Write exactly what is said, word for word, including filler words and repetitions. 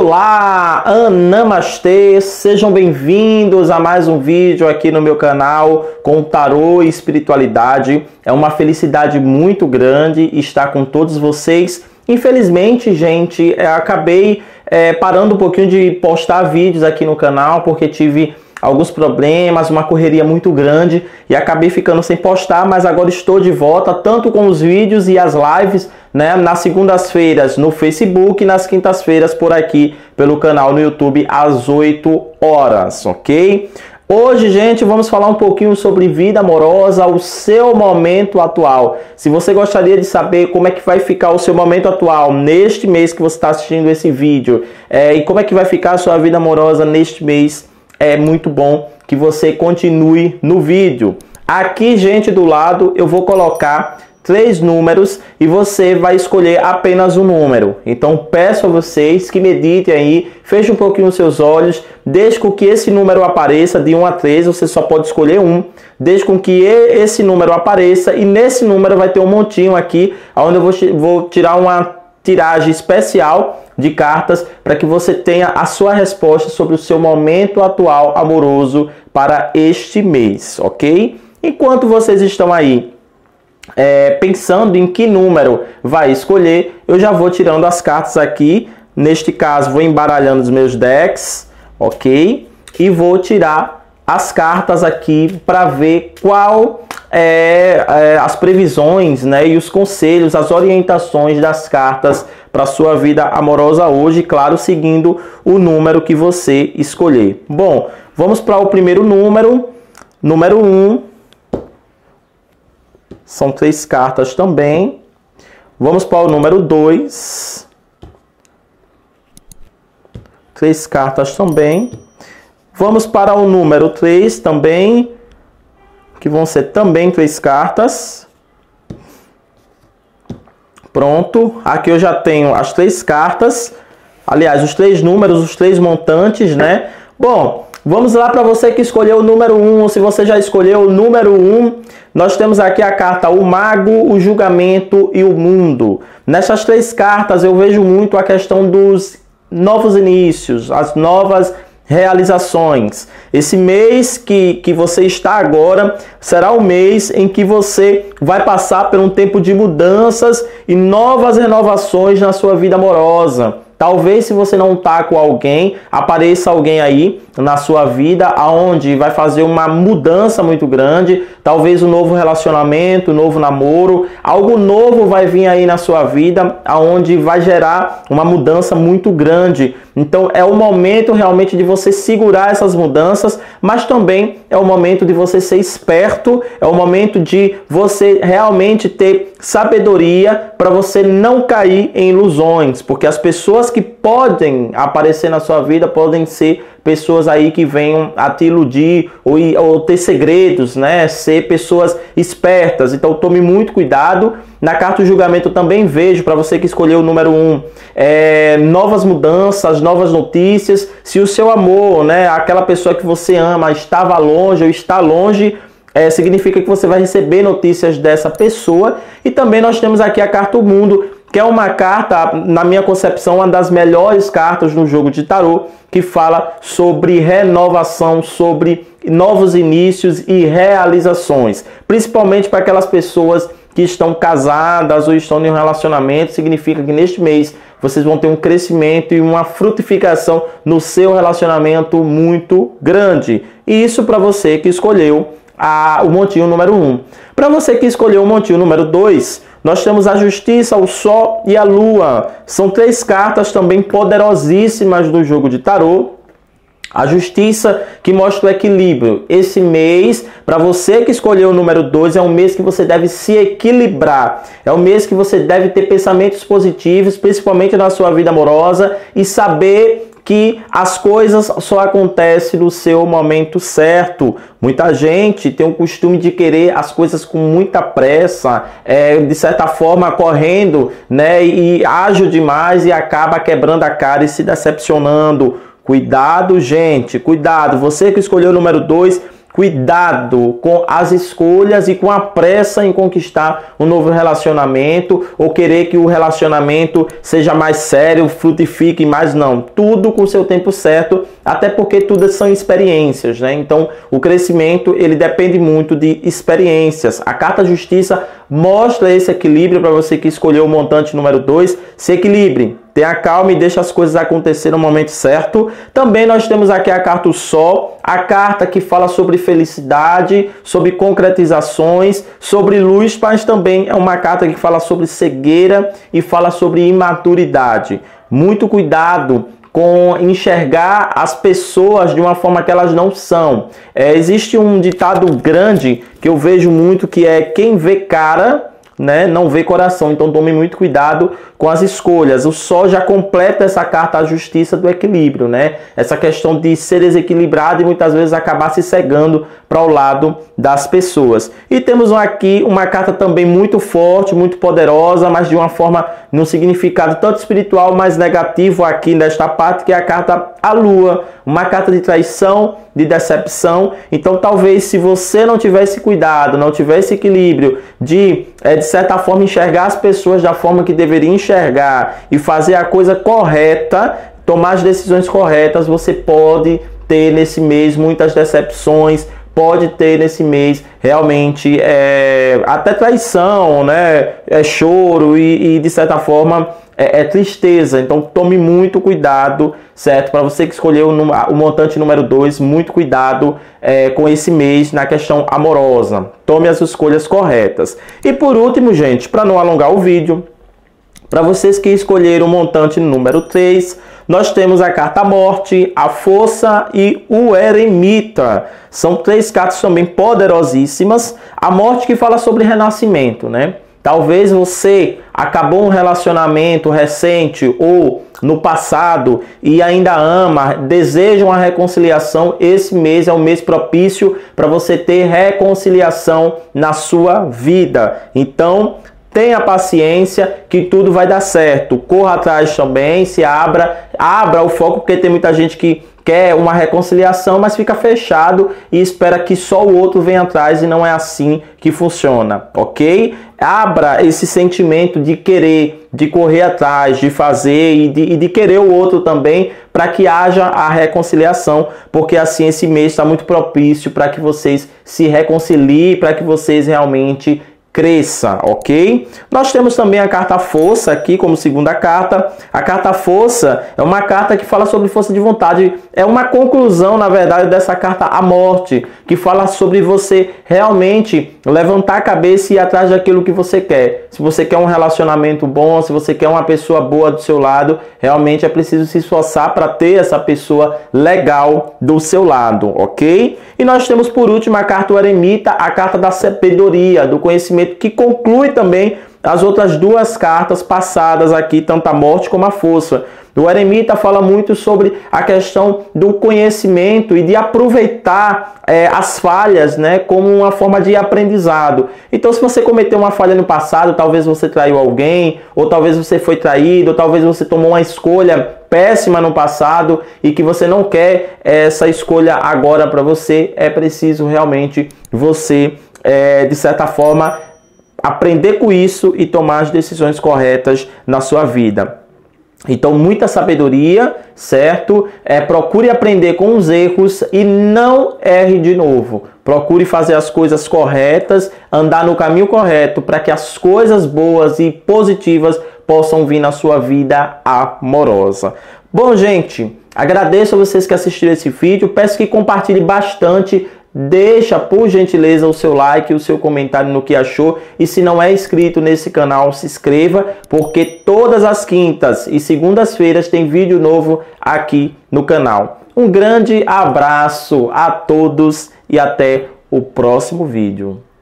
Olá, Namastê, sejam bem-vindos a mais um vídeo aqui no meu canal com tarô e espiritualidade. É uma felicidade muito grande estar com todos vocês. Infelizmente, gente, eu acabei é, parando um pouquinho de postar vídeos aqui no canal porque tive alguns problemas, uma correria muito grande e acabei ficando sem postar, mas agora estou de volta, tanto com os vídeos e as lives, né, nas segundas-feiras no Facebook e nas quintas-feiras por aqui pelo canal no YouTube às oito horas, ok? Hoje, gente, vamos falar um pouquinho sobre vida amorosa, o seu momento atual. Se você gostaria de saber como é que vai ficar o seu momento atual neste mês que você está assistindo esse vídeo, é, e como é que vai ficar a sua vida amorosa neste mês, é muito bom que você continue no vídeo. Aqui, gente, do lado eu vou colocar três números e você vai escolher apenas um número. Então peço a vocês que meditem aí, feche um pouquinho os seus olhos, deixe com que esse número apareça de um a três, você só pode escolher um. Deixe com que esse número apareça e nesse número vai ter um montinho aqui, onde eu vou, vou tirar uma tiragem especial de cartas para que você tenha a sua resposta sobre o seu momento atual amoroso para este mês, ok? Enquanto vocês estão aí é, pensando em que número vai escolher, eu já vou tirando as cartas aqui. Neste caso, vou embaralhando os meus decks, ok? E vou tirar as cartas aqui para ver qual é, é as previsões, né, e os conselhos, as orientações das cartas para sua vida amorosa hoje, claro, seguindo o número que você escolher. Bom, vamos para o primeiro número, número um. São três cartas também. Vamos para o número dois. Três cartas também. Vamos para o número três também, que vão ser também três cartas. Pronto, aqui eu já tenho as três cartas, aliás, os três números, os três montantes, né? Bom, vamos lá para você que escolheu o número um, ou se você já escolheu o número um, nós temos aqui a carta o Mago, o Julgamento e o Mundo. Nessas três cartas eu vejo muito a questão dos novos inícios, as novas realizações. Esse mês que, que você está agora será o mês em que você vai passar por um tempo de mudanças e novas renovações na sua vida amorosa. Talvez, se você não está com alguém, apareça alguém aí na sua vida aonde vai fazer uma mudança muito grande. Talvez um novo relacionamento, um novo namoro, algo novo vai vir aí na sua vida aonde vai gerar uma mudança muito grande. Então é o momento realmente de você segurar essas mudanças, mas também é o momento de você ser esperto, é o momento de você realmente ter sabedoria para você não cair em ilusões, porque as pessoas que podem aparecer na sua vida podem ser pessoas aí que venham a te iludir ou, ou ter segredos, né? Ser pessoas espertas. Então tome muito cuidado. Na carta do julgamento eu também vejo, para você que escolheu o número um, é, novas mudanças, novas notícias. Se o seu amor, né, aquela pessoa que você ama, estava longe ou está longe, é, significa que você vai receber notícias dessa pessoa. E também nós temos aqui a carta do Mundo, que é uma carta, na minha concepção, uma das melhores cartas no jogo de tarô, que fala sobre renovação, sobre novos inícios e realizações. Principalmente para aquelas pessoas que estão casadas ou estão em um relacionamento, significa que neste mês vocês vão ter um crescimento e uma frutificação no seu relacionamento muito grande. E isso para você que escolheu a, o montinho número um. Para você que escolheu o montinho número dois, nós temos a Justiça, o Sol e a Lua. São três cartas também poderosíssimas do jogo de tarô. A Justiça, que mostra o equilíbrio. Esse mês, para você que escolheu o número dois, é um mês que você deve se equilibrar. É um mês que você deve ter pensamentos positivos, principalmente na sua vida amorosa, e saber que as coisas só acontecem no seu momento certo. Muita gente tem o costume de querer as coisas com muita pressa, é, de certa forma correndo, né, e age demais e acaba quebrando a cara e se decepcionando. Cuidado, gente, cuidado. Você que escolheu o número dois, Cuidado com as escolhas e com a pressa em conquistar um novo relacionamento ou querer que o relacionamento seja mais sério, frutifique mais, não. Tudo com o seu tempo certo, até porque tudo são experiências, né? Então, o crescimento, ele depende muito de experiências. A Carta Justiça mostra esse equilíbrio para você que escolheu o montante número dois. Se equilibre, tenha calma e deixe as coisas acontecer no momento certo. Também nós temos aqui a carta o Sol, a carta que fala sobre felicidade, sobre concretizações, sobre luz, mas também é uma carta que fala sobre cegueira e fala sobre imaturidade. Muito cuidado com enxergar as pessoas de uma forma que elas não são. É, existe um ditado grande que eu vejo muito, que é: quem vê cara, né, não vê coração. Então tome muito cuidado com as escolhas. O Sol já completa essa carta, a justiça do equilíbrio, né? Essa questão de ser desequilibrado e muitas vezes acabar se cegando para o lado das pessoas. E temos aqui uma carta também muito forte, muito poderosa, mas de uma forma, num significado tanto espiritual, mas negativo aqui nesta parte, que é a carta a Lua. Uma carta de traição, de decepção. Então talvez, se você não tivesse cuidado, não tivesse equilíbrio de, é, de certa forma, enxergar as pessoas da forma que deveria enxergar e fazer a coisa correta, tomar as decisões corretas, você pode ter nesse mês muitas decepções, pode ter nesse mês realmente é, até traição, né? É choro e, e de certa forma é, é tristeza. Então tome muito cuidado, certo? Para você que escolheu o, o montante número dois, muito cuidado é, com esse mês na questão amorosa. Tome as escolhas corretas. E por último, gente, para não alongar o vídeo, para vocês que escolheram o montante número três, nós temos a carta a Morte, a Força e o Eremita. São três cartas também poderosíssimas. A Morte, que fala sobre renascimento, né? Talvez você acabou um relacionamento recente ou no passado e ainda ama, deseja uma reconciliação. Esse mês é um mês propício para você ter reconciliação na sua vida. Então, tenha paciência que tudo vai dar certo. Corra atrás também, se abra, abra o foco, porque tem muita gente que quer uma reconciliação, mas fica fechado e espera que só o outro venha atrás, e não é assim que funciona, ok? Abra esse sentimento de querer, de correr atrás, de fazer e de, e de querer o outro também, para que haja a reconciliação, porque assim esse mês está muito propício para que vocês se reconciliem, para que vocês realmente cresça, ok? Nós temos também a carta Força aqui como segunda carta. A carta Força é uma carta que fala sobre força de vontade. É uma conclusão, na verdade, dessa carta a Morte, que fala sobre você realmente levantar a cabeça e ir atrás daquilo que você quer. Se você quer um relacionamento bom, se você quer uma pessoa boa do seu lado, realmente é preciso se esforçar para ter essa pessoa legal do seu lado, ok? E nós temos por último a carta o Eremita, a carta da sabedoria, do conhecimento, que conclui também as outras duas cartas passadas aqui, tanto a Morte como a Força. O Eremita fala muito sobre a questão do conhecimento e de aproveitar é, as falhas, né, como uma forma de aprendizado. Então, se você cometeu uma falha no passado, talvez você traiu alguém, ou talvez você foi traído, ou talvez você tomou uma escolha péssima no passado e que você não quer essa escolha agora para você, é preciso realmente você, é, de certa forma, aprender com isso e tomar as decisões corretas na sua vida. Então, muita sabedoria, certo? É, procure aprender com os erros e não erre de novo. Procure fazer as coisas corretas, andar no caminho correto, para que as coisas boas e positivas possam vir na sua vida amorosa. Bom, gente, agradeço a vocês que assistiram esse vídeo. Peço que compartilhe bastante. Deixa, por gentileza, o seu like e o seu comentário no que achou. E se não é inscrito nesse canal, se inscreva, porque todas as quintas e segundas-feiras tem vídeo novo aqui no canal. Um grande abraço a todos e até o próximo vídeo.